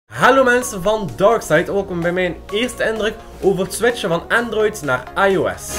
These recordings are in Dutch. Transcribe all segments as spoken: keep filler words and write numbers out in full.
Hallo mensen van Darkside, welkom bij mijn eerste indruk over het switchen van Android naar iOS.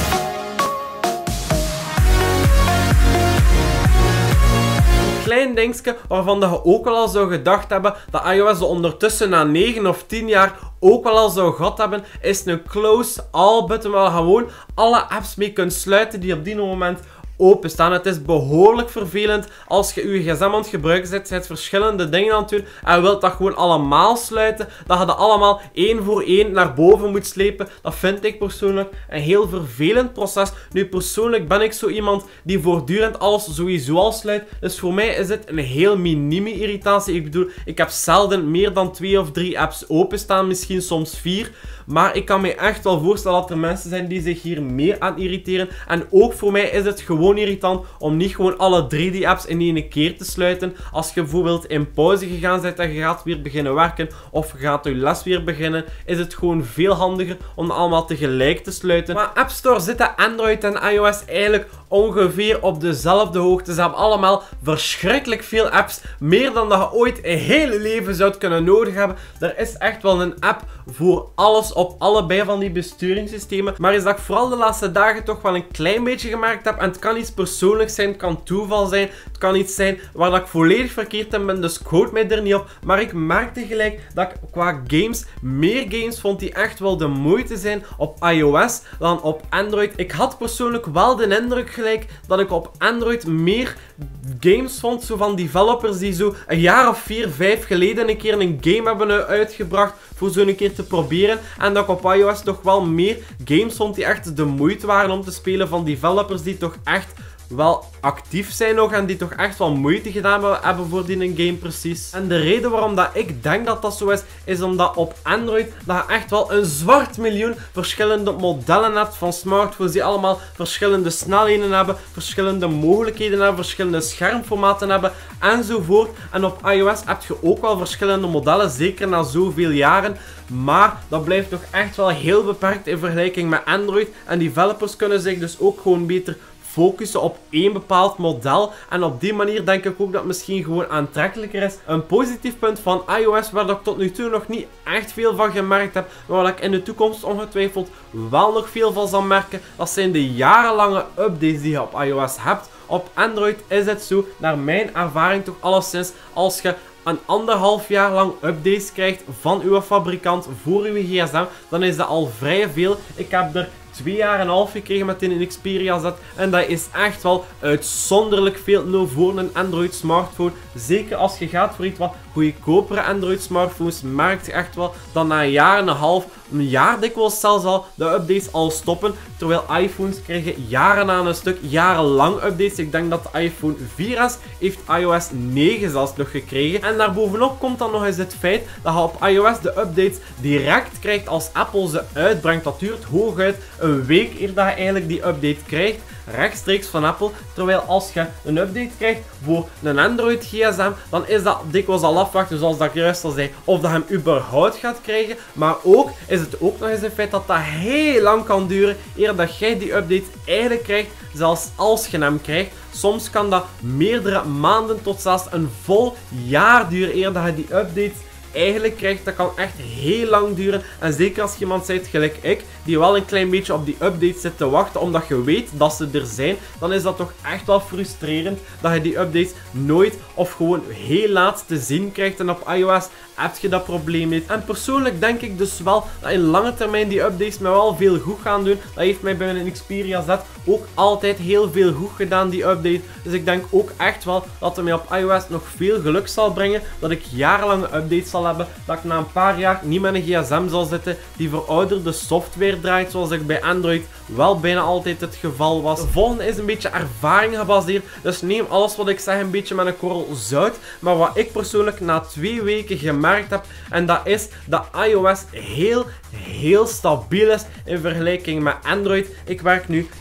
Een klein dingetje waarvan je ook wel al zou gedacht hebben dat iOS er ondertussen na negen of tien jaar ook wel al zou gehad hebben, is een close all button waar je gewoon alle apps mee kunt sluiten die op die moment openstaan. Het is behoorlijk vervelend als je je gsm aan het gebruiken bent, het verschillende dingen aan het doen en je wilt dat gewoon allemaal sluiten, dat je dat allemaal één voor één naar boven moet slepen. Dat vind ik persoonlijk een heel vervelend proces. Nu persoonlijk ben ik zo iemand die voortdurend alles sowieso al sluit, dus voor mij is het een heel minime irritatie. Ik bedoel, ik heb zelden meer dan twee of drie apps openstaan, misschien soms vier. Maar ik kan me echt wel voorstellen dat er mensen zijn die zich hier meer aan irriteren. En ook voor mij is het gewoon irritant om niet gewoon alle drie die apps in één keer te sluiten. Als je bijvoorbeeld in pauze gegaan bent en je gaat weer beginnen werken of je gaat je les weer beginnen, is het gewoon veel handiger om allemaal tegelijk te sluiten. Maar App Store zitten Android en iOS eigenlijk ongeveer op dezelfde hoogte. Ze hebben allemaal verschrikkelijk veel apps. Meer dan dat je ooit een hele leven zou kunnen nodig hebben. Er is echt wel een app voor alles op allebei van die besturingssystemen. Maar is dat ik vooral de laatste dagen toch wel een klein beetje gemerkt heb. En het kan iets persoonlijks zijn, het kan toeval zijn. Het kan iets zijn waar dat ik volledig verkeerd in ben. Dus quote mij er niet op. Maar ik merkte gelijk dat ik qua games meer games vond die echt wel de moeite zijn op iOS dan op Android. Ik had persoonlijk wel de indruk gelijk dat ik op Android meer games vond, zo van developers die zo een jaar of vier, vijf geleden een keer een game hebben uitgebracht voor zo een keer te proberen. En dat ik op iOS toch wel meer games vond die echt de moeite waren om te spelen, van developers die toch echt wel actief zijn nog en die toch echt wel moeite gedaan hebben voor die game precies. En de reden waarom dat ik denk dat dat zo is, is omdat op Android dat je echt wel een zwart miljoen verschillende modellen hebt van smartphones die allemaal verschillende snelheden hebben, verschillende mogelijkheden hebben, verschillende schermformaten hebben enzovoort. En op iOS heb je ook wel verschillende modellen, zeker na zoveel jaren. Maar dat blijft nog echt wel heel beperkt in vergelijking met Android. En developers kunnen zich dus ook gewoon beter focussen op één bepaald model. En op die manier denk ik ook dat het misschien gewoon aantrekkelijker is. Een positief punt van iOS, waar ik tot nu toe nog niet echt veel van gemerkt heb, maar waar ik in de toekomst ongetwijfeld wel nog veel van zal merken, dat zijn de jarenlange updates die je op iOS hebt. Op Android is het zo, naar mijn ervaring toch alleszins, als je een anderhalf jaar lang updates krijgt van uw fabrikant voor uw gsm, dan is dat al vrij veel. Ik heb er twee jaar en een half gekregen met een Xperia Z en dat is echt wel uitzonderlijk veel nou voor een Android smartphone. Zeker als je gaat voor iets wat goedkopere Android smartphones, merk je echt wel dat na een jaar en een half, een jaar dikwijls zelfs al, de updates al stoppen. Terwijl iPhones krijgen jaren aan een stuk, jarenlang updates. Ik denk dat de iPhone vier S heeft iOS negen zelfs nog gekregen. En daarbovenop komt dan nog eens het feit dat je op iOS de updates direct krijgt als Apple ze uitbrengt. Dat duurt hooguit een week eer dat je eigenlijk die update krijgt, rechtstreeks van Apple. Terwijl als je een update krijgt voor een Android gsm, dan is dat dikwijls al afwachten, zoals dat ik juist al zei, of dat je hem überhaupt gaat krijgen. Maar ook is het ook nog eens een feit dat dat heel lang kan duren eer dat jij die update eigenlijk krijgt, zelfs als je hem krijgt. Soms kan dat meerdere maanden tot zelfs een vol jaar duren eer dat je die updates eigenlijk krijgt. Dat kan echt heel lang duren. En zeker als je iemand bent gelijk ik, die wel een klein beetje op die updates zit te wachten, omdat je weet dat ze er zijn, dan is dat toch echt wel frustrerend dat je die updates nooit of gewoon heel laat te zien krijgt. En op iOS heb je dat probleem niet. En persoonlijk denk ik dus wel dat in lange termijn die updates mij wel veel goed gaan doen. Dat heeft mij bij een Xperia Z ook altijd heel veel goed gedaan, die update. Dus ik denk ook echt wel dat het mij op iOS nog veel geluk zal brengen. Dat ik jarenlange updates zal hebben. Dat ik na een paar jaar niet met een gsm zal zitten die verouderde software draait, zoals ik bij Android wel bijna altijd het geval was. De volgende is een beetje ervaring gebaseerd. Dus neem alles wat ik zeg een beetje met een korrel zout. Maar wat ik persoonlijk na twee weken gemerkt heb, en dat is dat iOS heel, heel stabiel is in vergelijking met Android. Ik werk nu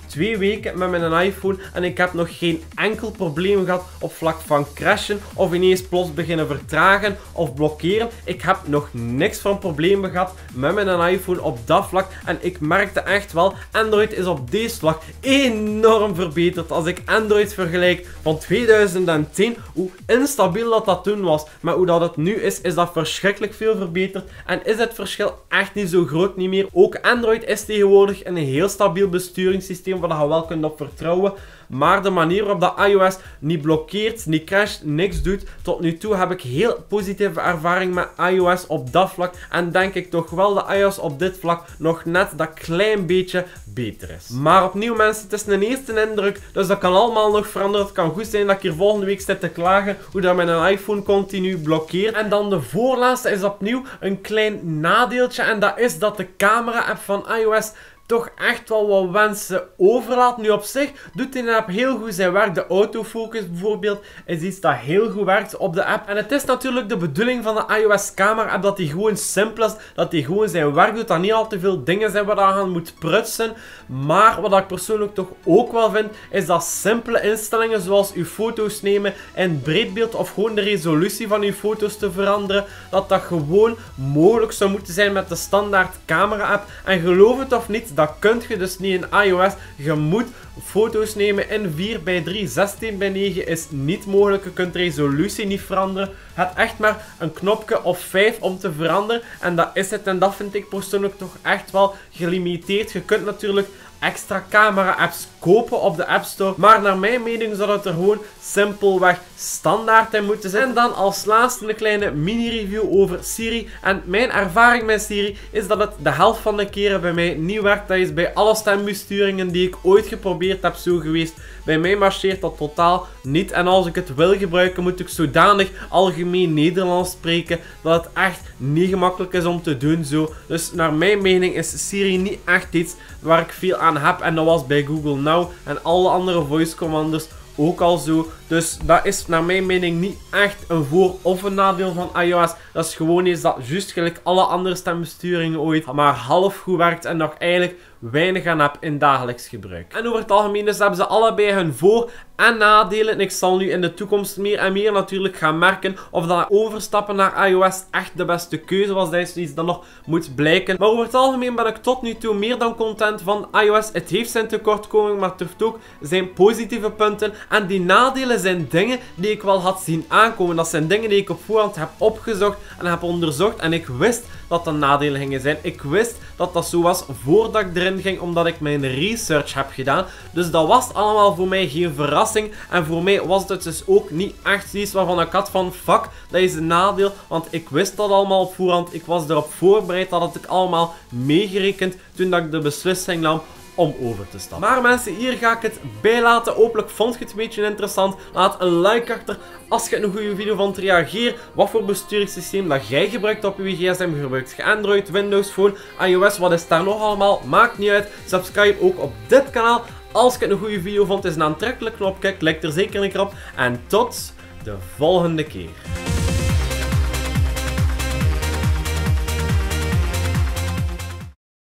twee weken met mijn iPhone en ik heb nog geen enkel probleem gehad op vlak van crashen of ineens plots beginnen vertragen of blokkeren. Ik heb nog niks van problemen gehad met mijn iPhone op dat vlak en ik merkte echt wel, Android is op deze vlak enorm verbeterd. Als ik Android vergelijk van tweeduizend tien, hoe instabiel dat dat toen was, maar hoe dat het nu is, is dat verschrikkelijk veel verbeterd en is het verschil echt niet zo groot niet meer. Ook Android is tegenwoordig een heel stabiel besturingssysteem waar je wel kunt op vertrouwen. Maar de manier waarop dat iOS niet blokkeert, niet crasht, niks doet. Tot nu toe heb ik heel positieve ervaring met iOS op dat vlak. En denk ik toch wel dat iOS op dit vlak nog net dat klein beetje beter is. Maar opnieuw mensen, het is een eerste indruk. Dus dat kan allemaal nog veranderen. Het kan goed zijn dat ik hier volgende week zit te klagen hoe dat mijn iPhone continu blokkeert. En dan de voorlaatste is opnieuw een klein nadeeltje. En dat is dat de camera-app van iOS toch echt wel wat wensen overlaat. Nu op zich doet die app heel goed zijn werk. De autofocus bijvoorbeeld is iets dat heel goed werkt op de app. En het is natuurlijk de bedoeling van de iOS camera app dat die gewoon simpel is. Dat die gewoon zijn werk doet. Dat niet al te veel dingen zijn waar je aan moet prutsen. Maar wat ik persoonlijk toch ook wel vind, is dat simpele instellingen zoals uw foto's nemen in breedbeeld of gewoon de resolutie van uw foto's te veranderen, dat dat gewoon mogelijk zou moeten zijn met de standaard camera app. En geloof het of niet, dat kun je dus niet in iOS. Je moet foto's nemen in vier bij drie, zestien bij negen is niet mogelijk. Je kunt de resolutie niet veranderen. Je hebt echt maar een knopje of vijf om te veranderen. En dat is het. En dat vind ik persoonlijk toch echt wel gelimiteerd. Je kunt natuurlijk extra camera-apps kopen op de App Store. Maar naar mijn mening zou het er gewoon simpelweg standaard in moeten zijn. En dan als laatste een kleine mini-review over Siri. En mijn ervaring met Siri is dat het de helft van de keren bij mij niet werkt. Dat is bij alle stembesturingen die ik ooit geprobeerd heb zo geweest. Bij mij marcheert dat totaal niet. En als ik het wil gebruiken, moet ik zodanig algemeen Nederlands spreken dat het echt niet gemakkelijk is om te doen zo. Dus naar mijn mening is Siri niet echt iets waar ik veel aan heb. En dat was bij Google Now en alle andere voice commanders ook al zo. Dus dat is naar mijn mening niet echt een voor- of een nadeel van iOS. Dat is gewoon eens dat juist gelijk alle andere stembesturingen ooit maar half goed werkt en nog eigenlijk weinig aan heb in dagelijks gebruik. En over het algemeen dus hebben ze allebei hun voor- en nadelen. En ik zal nu in de toekomst meer en meer natuurlijk gaan merken of dat overstappen naar iOS echt de beste keuze was. Dat is iets dat nog moet blijken. Maar over het algemeen ben ik tot nu toe meer dan content van iOS. Het heeft zijn tekortkomingen, maar het heeft ook zijn positieve punten. En die nadelen zijn dingen die ik wel had zien aankomen. Dat zijn dingen die ik op voorhand heb opgezocht en heb onderzocht. En ik wist dat dat nadelen gingen zijn. Ik wist dat dat zo was voordat ik erin ging, omdat ik mijn research heb gedaan. Dus dat was allemaal voor mij geen verrassing. En voor mij was het dus ook niet echt iets waarvan ik had van fuck, dat is een nadeel. Want ik wist dat allemaal op voorhand. Ik was erop voorbereid, dat had ik allemaal meegerekend toen dat ik de beslissing nam om over te stappen. Maar mensen, hier ga ik het bij laten. Hopelijk vond je het een beetje interessant. Laat een like achter als je een goede video vond. Reageer wat voor besturingssysteem dat jij gebruikt op je gsm. Gebruikt je Android, Windows Phone, iOS, wat is daar nog allemaal? Maakt niet uit. Subscribe ook op dit kanaal. Als je een goede video vond, is een aantrekkelijk knopje. Klik er zeker een keer op. En tot de volgende keer.